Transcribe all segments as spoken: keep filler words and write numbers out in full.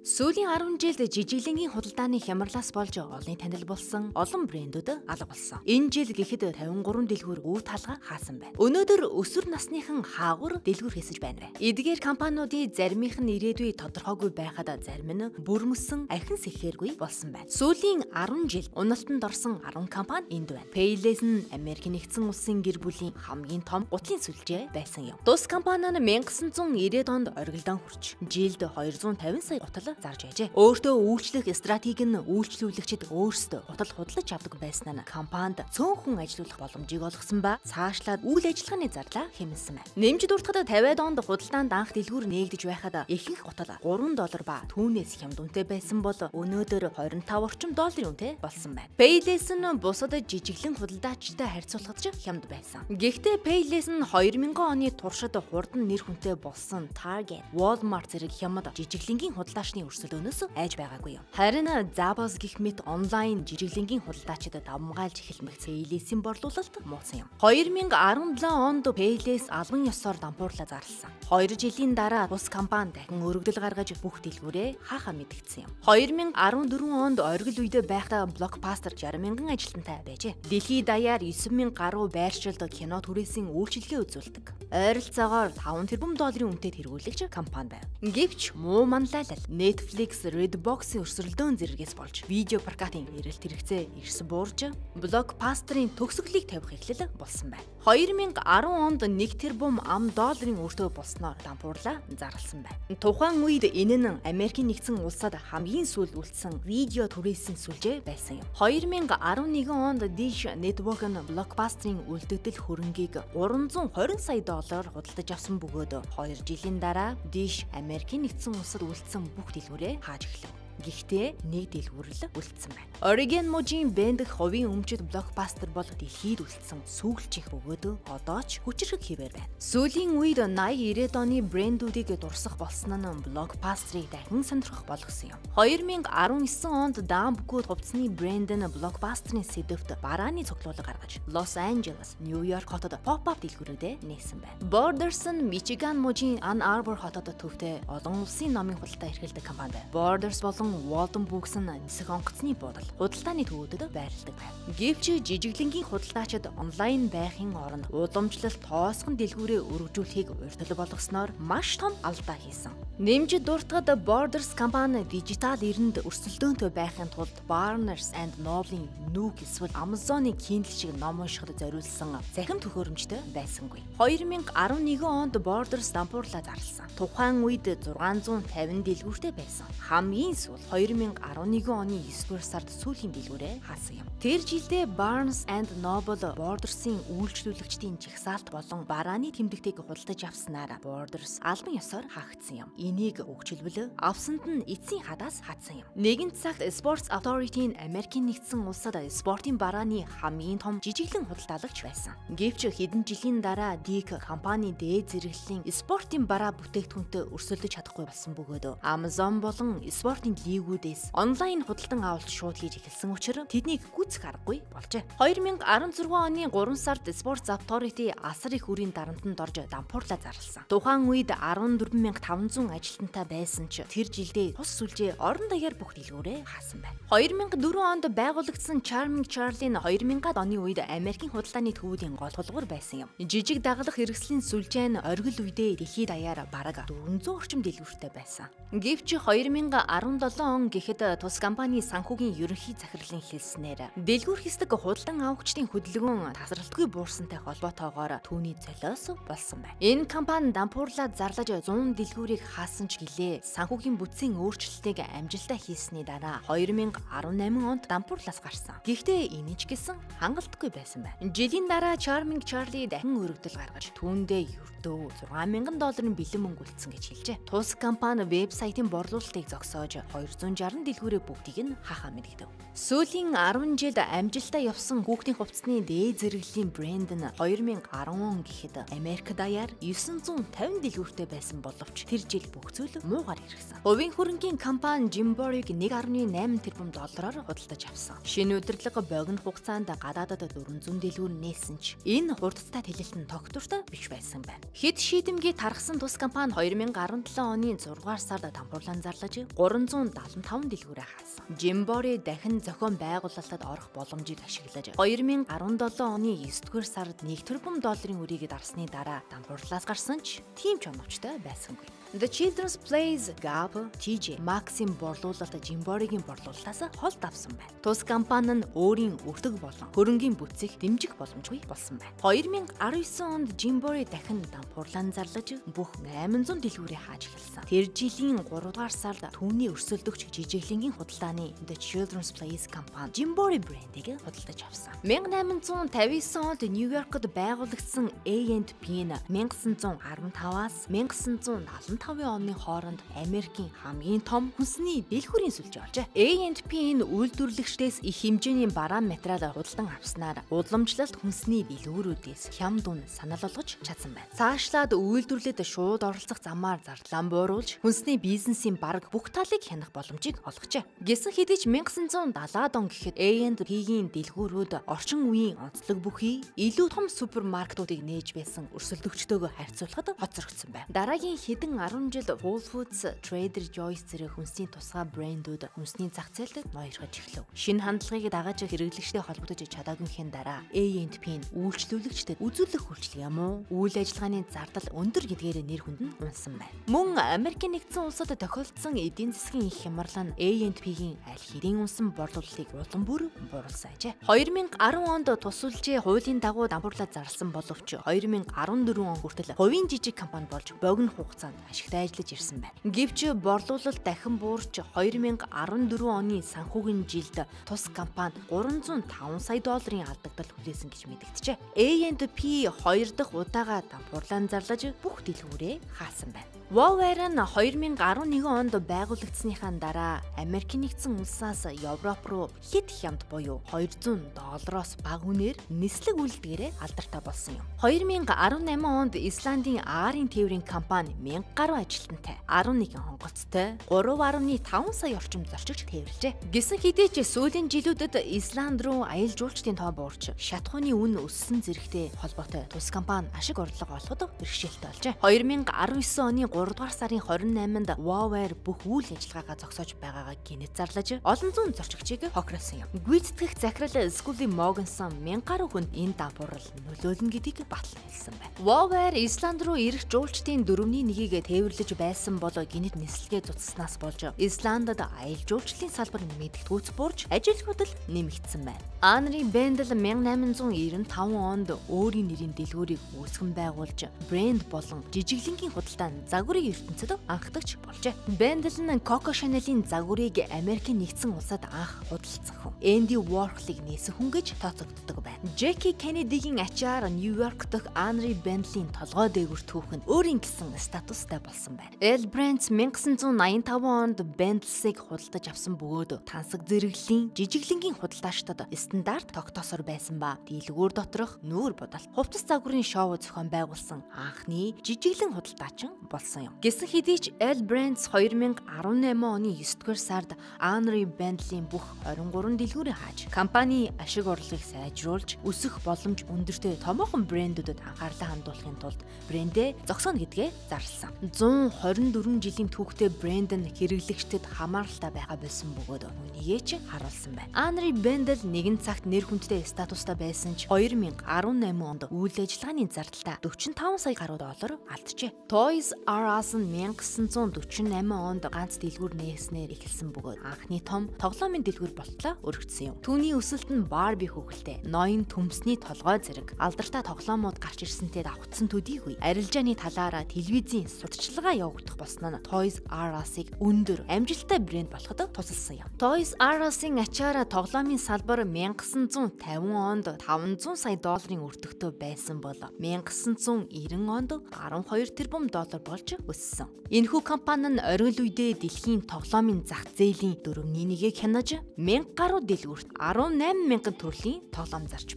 Сүүлийн арван жилд жижиглэнгийн худалдааны хямралаас болж олонний танил болсон олон брэндүүд алга болсон. Энэ жил гэхэд тавин гурван дэлгүүр өв таалга хаасан байна. Өнөөдөр өсвөр насныхан хаагур дэлгүүр хийсэж байна. Эдгээр компаниудын заримынх нь ирээдүй тодорхойгүй байхад зарим нь бүрмөсөн ахин сэхээргүй болсон байна. Сүүлийн арван жил уналтанд орсон арван компани энд байна. Payless нь Америкийн нэгдсэн улсын гэр бүлийн хамгийн том гутлын сүлжээ байсан юм. Тус компани нь 천구 ирээд онд оргилдон хүрч жилд двести пятьдесят сая гутал зарж байжээ. Өөртөө үйлчлэх стратеги нь үйлчлүүлэгчид өөрсдөө гутал худалдаж авдаг байсан нь компанид цөөнхөн ажилуулах боломжийг олгосон ба цаашлаад үйл ажиллагааны зарлаа хэмнэсэн байна. Нэмж дуртахад тавиад онд худалдаанд анх дэлгүүр нээгдэж байхад ихэнх гутал гурван доллар ба түүнээс хямд үнэтэй байсан бол өнөөдөр двадцать пять орчим долларын үнэтэй болсон байна. Payless нь бусад жижиглэн худалдаачтай харьцуулахад ч хямд байсан. Гэхдээ Payless нь две тысячи оны туршид хурдан нэр хүнтэй болсон Target, Walmart зэрэг хямд жижиглэнгийн худалдаачны өрсөлдөөнөөс айж байгаагүй юм. Харин Zappos гэх мэт онлайн жижиглэнгийн худалдаачид давмгайлж эхэлмэх Payless-ийн борлуулалт муусан юм. две тысячи десет онд Payless албан ёсоор дампуурлаа зарласан. хоёр жилийн дараа тус компани дахин өргөдөл гаргаж бүх дэлгүүрээ хаахаа мэдгдсэн юм. две тысячи дөрвөн онд оргил үедээ байхдаа Blockbuster шестьдесят мянган ажилтнтай байжээ. Дэлхийд даяар девять мянга гаруй байршилд кино түрээсийн үйлчилгээ үзүүлдэг. Ойролцоогоор таван тэрбум долларын үнэтэй тэргүүлэгч компани байв. Гэвч муу манлайлал Netflix, Redbox-ийн өрсөлдөөн зэрэгээс болж видео прокатын эрэлт хэрэгцээ эрс буурж Blockbuster-ийн төгсгөлийг тавих эхлэл болсон байна. две тысячи десять онд нэг тэрбум ам долларын өртөө болсноор дампуурлаа зарласан байна. Тухайн үед энэ нь Америкийн нэгдсэн улсад хамгийн сүүлд үлдсэн видео түрээсийн сүлжээ байсан юм. две тысячи десят онд Dish Network нь Blockbuster-ийн үлдэгдэл хөрөнгийг гуравдуй двадцать сая доллараар худалдаж авсан бөгөөд хоёр жилийн дараа Dish Америкийн нэгдсэн улсад үлдсэн бүх дэлгүүрээ хааж эхлэв. Гэхдээ нэг дэлгүүр л үлдсэн байна. Oregon мужийн бэнд хувийн өмчөд Blockbuster бол дэлхийд үлдсэн сүүлчийнх бөгөөд одоо ч хүчрэг хിവэр байна. Сүүлийн үед наяа ирээд оны брэндүүдийг дурсах болсон нь Blockbuster-ыг дахин сонирхох болгосон юм. две тысячи десять онд даамбгүүд хувцсны брэнд нь Blockbuster-ын сэдэвт барааны цуглуулга гаргаж Los Angeles, New York хотод pop-up дэлгүүрүүдэд нээсэн байна. Borders нь Michigan мужийн Ann Arbor хотод төвтэй олон улсын номын худалдаа эрхэлдэг компани байна. Borders болон Walton Books нь нисэх онгоцны буудал худалдааны төвүүдэд байрладаг байна. Гэвч жижиглэнгийн худалдаачид онлайн байхын оронд уламжлалт тоосгон дэлгүүрээ өргөжүүлэхийг урьдчилан болгосноор маш том алдаа хийсэн. Нэмж дуртахад Borders компани дижитал эринд өрсөлдөөнтэй байхын тулд Barnes and Noble-ийн Nook эсвэл Amazon-ы Kindle шиг ном уншихад зориулсан цахим төхөөрөмжтэй байсангүй. две тысячи десять онд Borders дампуурлаа зарласан. Тухайн үед шестьсот пятьдесят дэлгүүртэй байсан. Хамгийн сүүл две тысячи десять оны девятдугаар сард сүүлийн дэлгүүрээ хаасан юм. Тэр жилдээ Barnes and Noble Borders-ийн үйлчлүүлэгчдийн жагсаалт болон барааны тэмдэгтийг худалдаж авснаар Borders албан ёсоор хаагдсан юм. Энийг өгчилбэл авсанд нь эцсийн хадаас хатсан юм. Нэгэн цагт Sports Authority-ийн Америкийн нэгдсэн улсад спортын барааны хамгийн том жижиглэн худалдаалагч байсан. Гэвч хэдэн жилийн дараа Dick компани дээд зэрэглэлийн спортын бараа бүтээгдэхүүнтэй өрсөлдөж чадахгүй болсон бөгөөд Amazon болон спортын лигүүдээс онлайн худалдан авалт шууд хийж эхэлсэн учраас тэднийг гүйцэх аргагүй болжээ. две тысячи десять оны гурван сард Sports Authority асар их үрийн дарамтанд орж дампуурлаа зарласан. Тухайн үед дөрвөн мянган таван зуун ажилтнтай байсан ч тэр жилдээ тус сүлжээ орон даяар бүх дэлгүүрээ хаасан байна. две тысячи дөрвөн онд байгуулагдсан Charming Charlie нь две тысячи оны үед Америкийн худалдааны төвүүдийн гол тулгуур байсан юм. Жижиг дагалах хэрэгслийн сүлжээ нь оргил үедээ дэлхийд даяар бараг дөрвөн зуун орчим дэлгүүртэй байсан. Гэвч две тысячи десять он гэхэд тус компани санхүүгийн ерөнхий захирлын хэлснээр дэлгүүр хийдэг худалдан авагчдын хөдөлгөөн тасралтгүй буурсантай холбоотойгоор түүний золиос болсон байна. Энэ компани дампуурлаад зарлаж сто дэлгүүрийг хаасан ч гэлээ санхүүгийн бүтцийн өөрчлөлтийг амжилттай хийсний дараа две тысячи десять онд дампуурлаас гарсан. Гэхдээ энэ ч гэсэн хангалтгүй байсан байна. Жилийн дараа Charming Charlie дахин өргөдөл гаргаж түүндээ ердөө шесть мянган долларын бэлэн мөнгө үлдсэн гэж хэлжээ. Тус компани вебсайтын борлуулалтыг зогсоож двести шестьдесят дэлгүүрээ бүгдийг нь хаахаа мэдгэв. Сүүлийн арван жилд амжилттай явсан хүүхдийн хувцсны дээд зэрэглэлийн брэнд нь две тысячи десять он гэхэд Америк даяар девятьсот пятьдесят дэлгүүртэй байсан боловч тэр жил бүх зүйл муугар ирсэн. Хувийн хөрөнгийн компани Gymboree-г нэг нөлөө найман тэрбум доллараар худалдаж авсан. Шинэ удирдлага богино хугацаанд гадаадад дөрвөн зуун дэлгүүр нээсэн ч энэ хурдтай тэлэлт нь тогтвортой биш байсан байна. Хэд шийдэмгий тархсан тус компани two thousand seventeen оны зургаар сард дампуурлан зарлаж three hundred seventy-five дэлгүүрээ хаасан. Jimbori дахин зохион байгуулалтад орох боломжийг ашиглаж two thousand seventeen оны nine дугаар сард one тэрбум долларын үрийг дарсны дараа дампуурлаас гарсан ч тийм ч оновчтой байсангүй. The Children's Place Gap ти джей Maxim борлуулалт Jimbori-гийн борлуулалтаас хол давсан байна. Тус компани нь өөрийн өртөг болон хөрөнгийн бүтцийг дэмжих боломжгүй болсон байна. twenty nineteen онд Jimbori дахин дампуурлан зарлаж бүх eight hundred дэлгүүрээ хааж эхэлсэн. Тэр жилийн three дугаар сард түүний өрсөлдөгч жижиглэнгийн худалдааны The Children's Place компани Jimbori брэндийг худалдаж авсан. eighteen fifty-nine онд Нью-Йоркод байгуулагдсан A and P нь nineteen fifty-five-аас nineteen forty-five оны хооронд Америкийн хамгийн том хүнсний дэлгүүрийн сүлжээ болжээ. A and P нь үйлдвэрлэгчдээс их хэмжээний бараа материал худалдан авснаар уламжлалт хүнсний дэлгүүрүүдээс хям дүн санал болгож чадсан байна. Цаашлаад үйлдвэрлэлд шууд оролцох замаар зарлаан бууруулж хүнсний бизнесийн бараг бүх талыг хянах боломжийг олгожээ. Гэсэн хэдий ч nineteen seventy он гэхэд A and P-гийн дэлгүүрүүд орчин үеийн онцлог бүхий илүү том супермаркетуудыг нээж байсан өрсөлдөгчдөөгөө харьцуулахад хоцрогдсон байна. Дараагийн хэдэн ten жил Whole Foods, Trader Joe's зэрэг хүнсний тусгай брэндүүд хүнсний зах зээлд ноёрхож эхлэв. Шинэ хандлагыг дагаж хэрэглэгчтэй холбогдож чадаагүйхийн дараа A and P нь үйлчлүүлэгчдэд үзүүлэх хүчлэг юм уу? Үйл ажиллагааны зардал өндөр гэдгээр нэр хүнд нь унсан байна. Мөн Америкийн нэгдсэн улсад тохиолдсон эдийн засгийн их хямрал нь A and P-гийн аль хэдийн унсан борлуулалтыг улам бүр бууруулсан ажээ. twenty ten онд тус сүлжээ хуулийн дагуу дампуурлаад зарласан боловч twenty fourteen он хүртэл хувийн жижиг компани болж богино хугацаанд ашигтай ажиллаж ирсэн байна. Гэвч борлуулалт дахин буурч twenty fourteen оны санхүүгийн жилд тус компани three hundred five сая долларын алдагдал хүлээсэн гэж мэдэгджээ. A and P хоёр дахь удаага дампуурлан зарлаж бүх дэлгүүрээ хаасан байна. Woware нь twenty eleven онд байгуулагдсаныхаа дараа Америкийн нэгдсэн улсаас Европ руу хэд хямд буюу two hundred доллароос бага үнээр нислэг үйлдгээрээ алдартай болсон юм. twenty eighteen онд Исландийн Арын тээврийн компани one thousand гаруй ажилтнтай, eleven хонголцтой, three point five сая орчим зорчигч тээвэрлжээ. Гэсэн хэдий ч сүүлийн жилүүдэд Исланд руу аялал жуулчдын тоо буурч шатхууны үн өссөн зэрэгтэй холбоотой тус компани ашиг орлого олоход бэрхшээлтэй болжээ. twenty nineteen оны three дугаар сарын twenty-eighнд Woware бүх үйл ажиллагаагаа зогсоож байгаагаа гинэт зарлаж олон зуун зорчигчийг хохиросон юм. Гүйцэтгэх захирал Skúli Mogensen one thousand гаруй хүнд энэ дампуурал нөлөөлнө гэдгийг батлан хэлсэн байна. Woware Исланд руу ирэх жуулчдын дөрөвний нэгийг тээвэрлэж байсан бол гинэт нислэгээ цуцснаас болж Исландад аялал жуулчлалын салбар мэдгэтгүүц буурч ажил хөдөл нэмэгдсэн байна. Henry Bendel eighteen ninety-five онд өөрийн нэрийн дэлгүүрийг үүсгэн байгуулж брэнд болон жижиглэнгийн худалдаанд загварыг ертөнцид анхдагч болжээ. Bendel нь Coco Chanel-ийн загварыг Америкийн нэгдсэн улсад анх худалдсан хүн. Andy Warhol-ыг нээсэн хүн гэж тооцогддог байна. Jackie Kennedy-гийн ачаар Нью-Йорк дахь Henry Bendel-ийн толгой дээгүр түүхэн өөрийн гэсэн статустай болсон байна. L Brands nineteen ninety-five онд Bendel-ийг худалдаж авсан бөгөөд тансаг зэрэглэлийн жижиглэнгийн худалдаачдад стандарт тогтоосоор байсан ба дэлгүүр доторх нүүр бодол хувцас загварын шоу зохион байгуулсан анхны жижиглэн худалдаачин болсон юм. Гэсэн хэдий ч L Brands twenty eighteen оны nine дугаар сард Henry Bendel-ийн бүх twenty-three дэлгүүрээ хааж компани ашиг орлогыг сайжруулж өсөх боломж өндөртэй томоохон брэндүүдэд анхаарлаа хандуулахын тулд брэндээ зогсооно гэдгээ зарласан. one twenty-four жилийн түүхтэй брэнд нь хэрэглэгчдэд хамааралтай байгаа байсан бөгөөд үнийгээ ч харуулсан байна. Henry Bendel нэгэн цагт нэр хүндтэй статустай байсан ч twenty eighteen онд үйл ажиллагааны зардалтаа forty-five сая гаруй доллар алджээ. Toys R Us нь nineteen forty-eight онд ганц дэлгүүр нээснээр эхэлсэн бөгөөд анхны том тоглоомын дэлгүүр болтлоо өргөцсөн юм. Түүний өсөлт нь Barbie хүүхэлтэй, ноён төмсний толгой зэрэг алдартай тоглоомууд гарч ирсэнтэй давхцсан төдийгүй арилжааны талаараа телевизийн сурталчилгаа явагдах болсон нь Toys R Us-ыг өндөр амжилттай брэнд болоход тусалсан юм. Toys R Us-ын ачаараа тоглоомын салбар nineteen fifty онд five hundred сая долларын өртөгтэй байсан бол nineteen ninety онд twelve тэрбум доллар болж өссөн. Энэхүү компани нь оргил үедээ дэлхийн тоглоомын зах зээлийн дөрөвний нэгийг хянаж one thousand гаруй дэлгүүрт eighteen thousand төрлийн тоглоом зарж байв.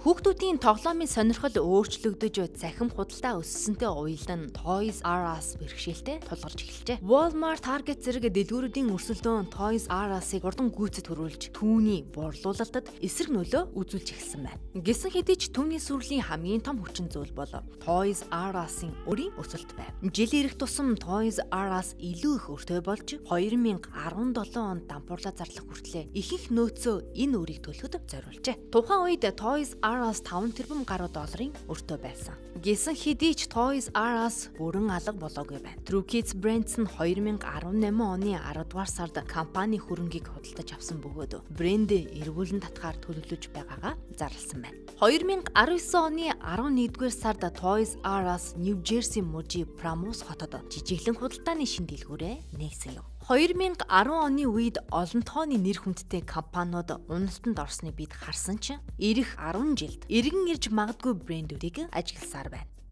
Хүүхдүүдийн тоглоомын сонирхол өөрчлөгдөж захим худалдаа өссөнтэй уялдан Toys R Us бэрхшээлтэй тулгарч эхэлжээ. Walmart, Target зэрэг дэлгүүрүүдийн өрсөлдөөн Toys R Us-ыг урдан гүйцэд хөрвүүлж түүний борлуулалтад эсрэг нөлөө үзүүлж эхэлсэн байна. Гэсэн хэдий ч түүний сүрлийн хамгийн том хүчин зүйл бол Toys R Us-ын өрийн өсөлт байв. Жил ирэх тусам Toys R Us илүү их өртөө болж две тысячи десет онд дампуурлаа зарлах хүртлээр ихэнх нөөцөө энэ өрийг төлөхөд зориулжээ. Тухайн үед Toys R Us таван тэрбум гаруй долларын өртөө байсан. Гэсэн хэдий ч Toys R Us бүрэн алга болоогүй байна. True Kids Brands нь две тысячи десет оны арав дугаар сард компани хөрөнгийг худалдаж авсан бөгөөд брэндээ эргүүлэн татахаар төлөвлөж байгаагаа зарласан байна. две тысячи десет оны арван нэгдүгээр сард Toys R Us New Jersey мужийн Pramos хотод жижиглэн худалдааны шин дэлгүүрээ нээсэн юм. две тысячи десет оны үед олон тооны нэр хүндтэй компаниуд уналтанд орсныг бид харсан ч ирэх арван жилд эргэн ирж магадгүй брэндүүдийг ажигласаар байна.